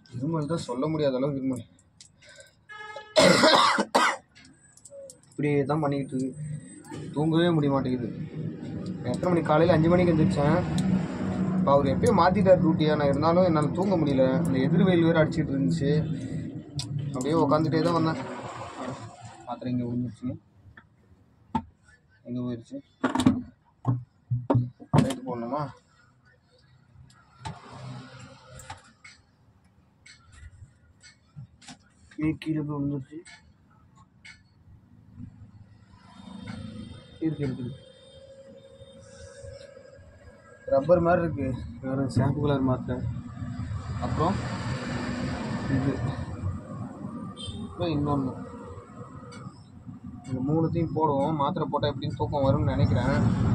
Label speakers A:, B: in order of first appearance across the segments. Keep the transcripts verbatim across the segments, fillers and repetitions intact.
A: இருமல் தான் சொல்ல முடியாத அளவுக்கு இருமல். இப்படியே தான் பண்ணிக்கிட்டு இருக்கு. தூங்கவே முடிய மாட்டேங்குது. எத்தனை மணி காலையில் அஞ்சு மணிக்கு எழுந்திரிச்சேன். இப்போ அவர் எப்பயும் மாற்றிட்டார் டியூட்டியாக. நான் இருந்தாலும் என்னால் தூங்க முடியல. அந்த எதிர்வெயில் வேறு அடிச்சிட்டு இருந்துச்சு. அப்படியே உட்காந்துட்டே தான் வந்தேன். மாத்திரை இங்கே விழுந்துருச்சு. எங்கே போயிடுச்சு? லைட்டு போடணுமா? கீழே போய் விழுந்துருச்சு. இருக்கு இருக்குது ரப்பர் மாதிரி இருக்கு. வேறு ஷாம்பு கலர் மாத்திரை. அப்புறம் இது அப்புறம் இன்னொன்று. இந்த மூணுத்தையும் போடுவோம். மாத்திரை போட்டால் எப்படின்னு தூக்கம் வரும்னு நினைக்கிறேன்.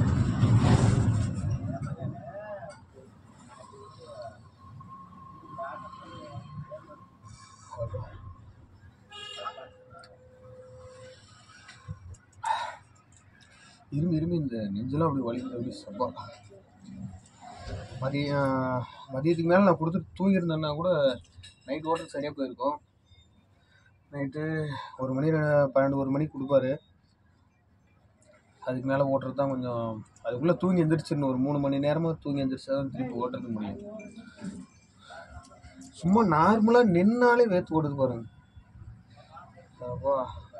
A: இரும்பி இரும்பி இந்த நெஞ்செல்லாம் அப்படி வலிக்குது. அப்படி சப்பா. மதியம் மதியத்துக்கு மேலே நான் கொடுத்துட்டு தூங்கியிருந்தேன்னா கூட நைட் ஓட்டல் சரியாக போயிருக்கோம். நைட்டு ஒரு மணி பன்னெண்டு ஒரு மணிக்கு கொடுப்பாரு. அதுக்கு மேலே ஓட்டுறது தான் கொஞ்சம். அதுக்குள்ளே தூங்கி எந்திரிச்சிடணும். ஒரு மூணு மணி நேரமாக தூங்கி எந்திரிச்சா தான் திருப்பி ஓட்டுறது முடியும். சும்மா நார்மலாக நின்னாலே வேர்த்து ஓடுது பாருங்க. அப்பா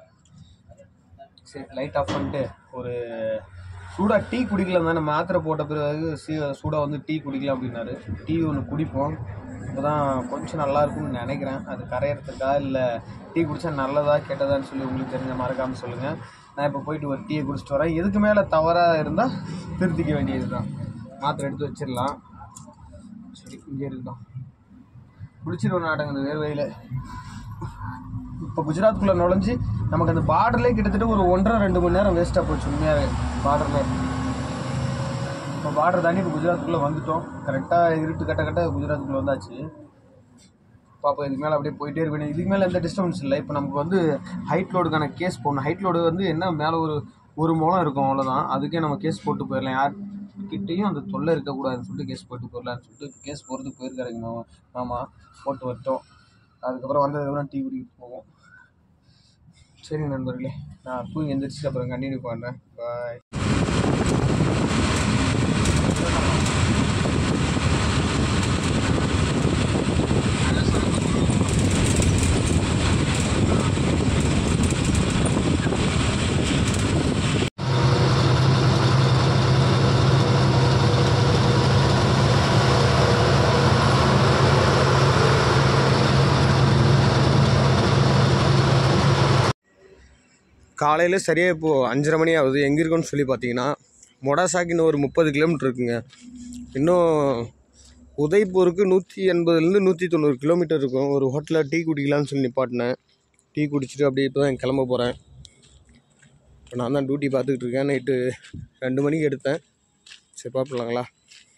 A: சரி லைட் ஆஃப் பண்ணிட்டு ஒரு சூடாக டீ குடிக்கலாம் தானே. மாத்திரை போட்ட பிறகு சீ சூடாக வந்து டீ குடிக்கலாம் அப்படின்னாரு. டீ ஒன்று குடிப்போம். இப்போ தான் கொஞ்சம் நல்லா இருக்கும்னு நினைக்கிறேன். அது கரையிறதுக்கா இல்லை டீ குடித்தா நல்லதா கெட்டதான்னு சொல்லி உங்களுக்கு தெரிஞ்ச மறக்காமல் சொல்லுங்கள். நான் இப்போ போயிட்டு ஒரு டீயை குடிச்சிட்டு வரேன். எதுக்கு மேலே தவறாக இருந்தால் திருத்திக்க வேண்டியது தான். மாத்திரை எடுத்து வச்சிடலாம். சரி இங்கே இருக்குதான் குடிச்சிடுவோம் நாட்டங்க. இந்த வேர்வையில் இப்போ குஜராத்துக்குள்ளே நுழைஞ்சி நமக்கு அந்த பார்டர்லேயே கிட்டத்தட்ட ஒரு ஒன்றரை ரெண்டு மணி நேரம் வேஸ்ட்டாக போச்சு உண்மையாகவே. பார்டரில் இப்போ பார்டர் தாண்டி இப்போ குஜராத்துக்குள்ளே வந்துட்டோம். கரெக்டாக இருட்டு கட்ட கட்ட குஜராத்துக்குள்ளே வந்தாச்சு. பாப்பா இதுக்கு மேலே அப்படியே போயிட்டே இருக்கணும். இதுக்கு மேலே எந்த டிஸ்டர்பன்ஸ் இல்லை. இப்போ நமக்கு வந்து ஹைட் லோடுக்கான கேஸ் போடணும். ஹைட் லோடு வந்து என்ன மேலே ஒரு ஒரு முளம் இருக்கும் அவ்வளோதான். அதுக்கே நம்ம கேஸ் போட்டு போயிடலாம். யார் கிட்டேயும் அந்த தொல்லை இருக்கக்கூடாதுன்னு சொல்லிட்டு கேஸ் போட்டு போயிடலான்னு சொல்லிட்டு இப்போ கேஸ் போகிறதுக்கு போயிருக்காருங்க மாமா. மாமா போட்டு வரட்டும். அதுக்கப்புறம் வந்ததுக்கப்புறம் டீ குடிக்கிட்டு போவோம். சரி நண்பர்களே, நான் தூங்கி எந்திரிச்சு அப்புறம் கண்டினியூ பண்ணுறேன். பாய். காலையில் சரியாக இப்போது அஞ்சரை மணி ஆகுது. எங்கே இருக்குன்னு சொல்லி பார்த்தீங்கன்னா மொடாசாக்கு இன்னும் ஒரு முப்பது கிலோமீட்டர் இருக்குங்க. இன்னும் உதய்பூருக்கு நூற்றி எண்பதுலேருந்து நூற்றி தொண்ணூறு கிலோமீட்டர் இருக்கும். ஒரு ஹோட்டலில் டீ குடிக்கலான்னு சொல்லி நிப்பாட்டினேன். டீ குடிச்சிட்டு அப்படியே இப்போ தான் கிளம்ப போகிறேன். இப்போ நான் தான் டியூட்டி பார்த்துக்கிட்டு இருக்கேன். நைட்டு ரெண்டு மணிக்கு எடுத்தேன். சரி பார்ப்பலாங்களா?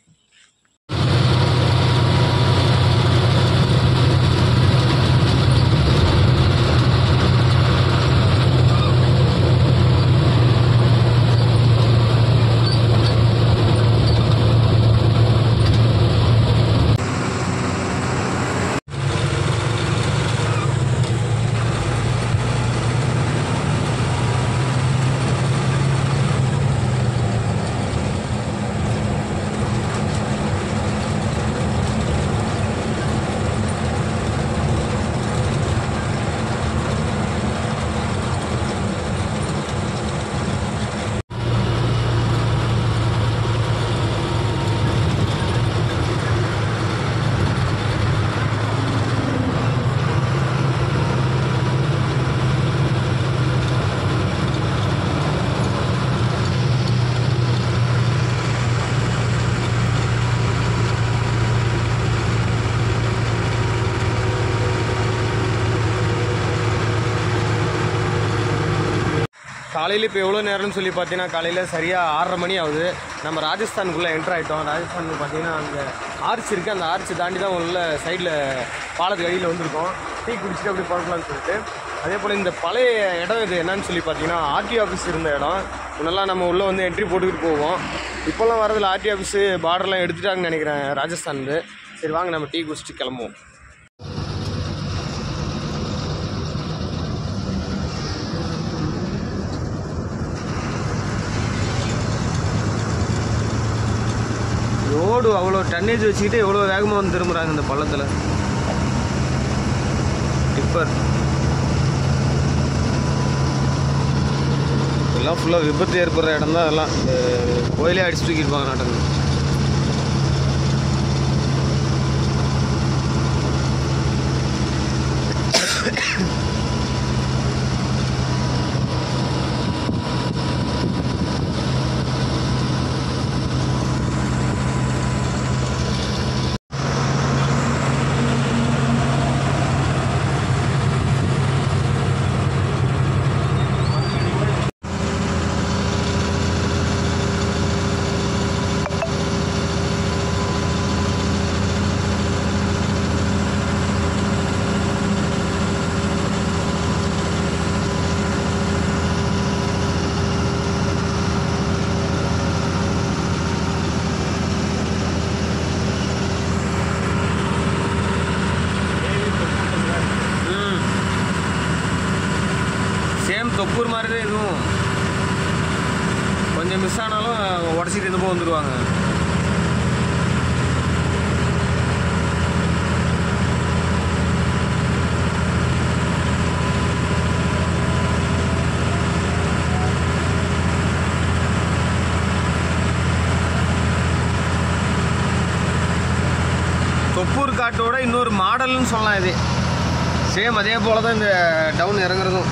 A: காலையில் இப்போ எவ்வளோ நேரம்னு சொல்லி பார்த்தீங்கன்னா காலையில் சரியாக ஆறரை மணி ஆகுது. நம்ம ராஜஸ்தானுக்குள்ளே என்ட்ரு ஆகிட்டோம். ராஜஸ்தான் பார்த்தீங்கன்னா அங்கே ஆர்ச் இருக்குது. அந்த ஆர்ச் தாண்டி தான் உள்ள சைடில் பாலத்துக்கு அடியில் வந்திருக்கோம். டீ குடிச்சிட்டு அப்படி புறப்படலான்னு சொல்லிட்டு. அதே போல் இந்த பழைய இடம் இது என்னன்னு சொல்லி பார்த்தீங்கன்னா ஆர்டி ஆஃபீஸ் இருந்த இடம். முன்னெல்லாம் நம்ம உள்ளே வந்து என்ட்ரி போட்டுக்கிட்டு போவோம். இப்போல்லாம் வரதில் ஆர்டி ஆஃபீஸு பார்டர்லாம் எடுத்துட்டாங்கன்னு நினைக்கிறேன் ராஜஸ்தான்லேருந்து. சரி வாங்க நம்ம டீ குடிச்சிட்டு கிளம்புவோம். லோடு அவ்வளோ டன்னேஜ் வச்சுக்கிட்டு எவ்வளோ வேகமாக வந்து திரும்புகிறாங்க இந்த பள்ளத்தில். டிப்பர் இதெல்லாம் ஃபுல்லாக விபத்து ஏற்படுற இடம் தான். அதெல்லாம் இந்த கோயிலே அடிச்சு தூக்கியிருப்பாங்க நாட்டுக்கு. தொப்பூர் மாதிரி தான் இதுவும். கொஞ்சம் மிஸ் ஆனாலும் உடச்சிட்டு இருந்து போய் வந்துடுவாங்க. தொப்பூர் காட்டோட இன்னொரு மாடல்னு சொல்லலாம். இது சேம் அதே போல தான் இந்த டவுன் இறங்குறதும்.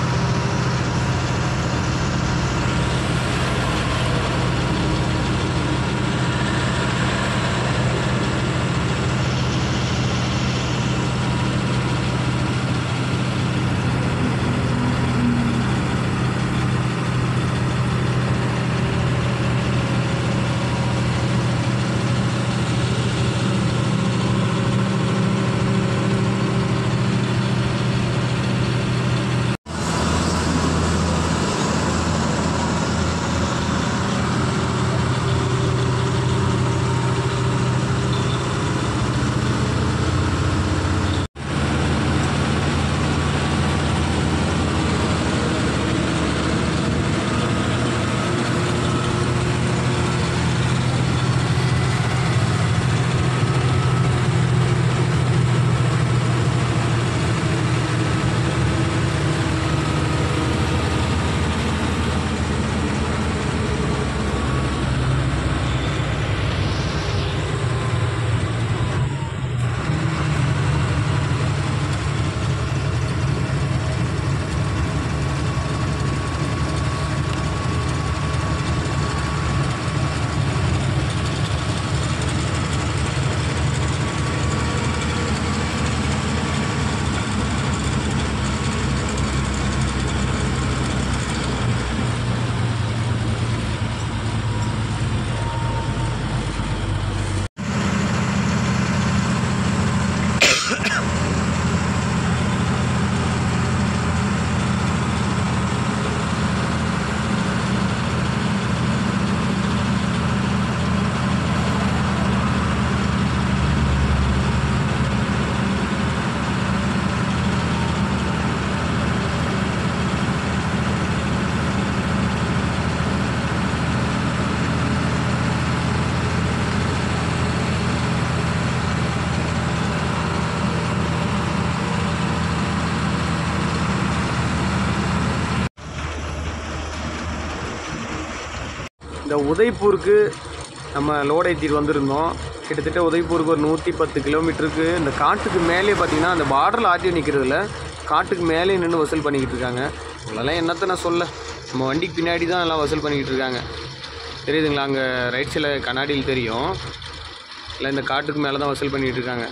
A: இந்த உதய்பூருக்கு நம்ம லோட் ஏற்றிட்டு வந்திருந்தோம். கிட்டத்தட்ட உதய்பூருக்கு ஒரு நூற்றி பத்து கிலோமீட்டருக்கு இந்த காட்டுக்கு மேலே பார்த்தீங்கன்னா அந்த பார்டரில் ஆர்டிஓ நிற்கிறதுல காட்டுக்கு மேலே நின்று வசூல் பண்ணிக்கிட்டு இருக்காங்க. அதெல்லாம் என்னத்தை நான் சொல்ல, நம்ம வண்டிக்கு பின்னாடி தான் எல்லாம் வசூல் பண்ணிக்கிட்டு இருக்காங்க. தெரியுதுங்களா? அங்கே ரைட் சைடில் கண்ணாடியில் தெரியும். இல்லை இந்த காட்டுக்கு மேலே தான் வசூல் பண்ணிக்கிட்டு இருக்காங்க.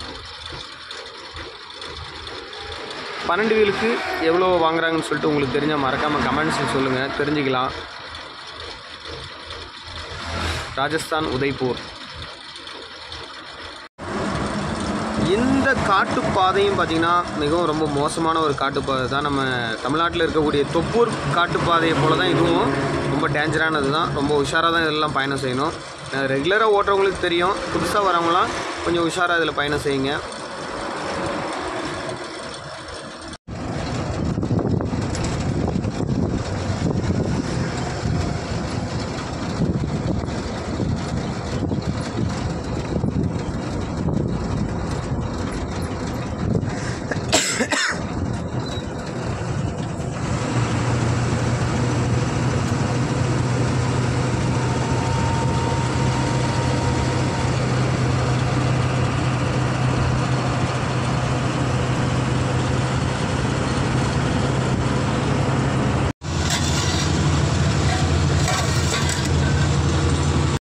A: பன்னெண்டு வீலுக்கு எவ்வளோ வாங்குறாங்கன்னு சொல்லிட்டு உங்களுக்கு தெரிஞ்சால் மறக்காமல் கமெண்ட்ஸில் சொல்லுங்கள், தெரிஞ்சுக்கலாம். ராஜஸ்தான் உதய்பூர். இந்த காட்டுப்பாதையும் பார்த்திங்கன்னா மிகவும் ரொம்ப மோசமான ஒரு காட்டுப்பாதை தான். நம்ம தமிழ்நாட்டில் இருக்கக்கூடிய தொப்பூர் காட்டுப்பாதையை போல் தான் இதுவும். ரொம்ப டேஞ்சரானது தான். ரொம்ப உஷாராக தான் இதெல்லாம் பயணம் செய்யணும். ரெகுலராக ஓட்டுறவங்களுக்கு தெரியும். புதுசாக வரவங்களாம் கொஞ்சம் உஷாராக இதில் பயணம் செய்யுங்க.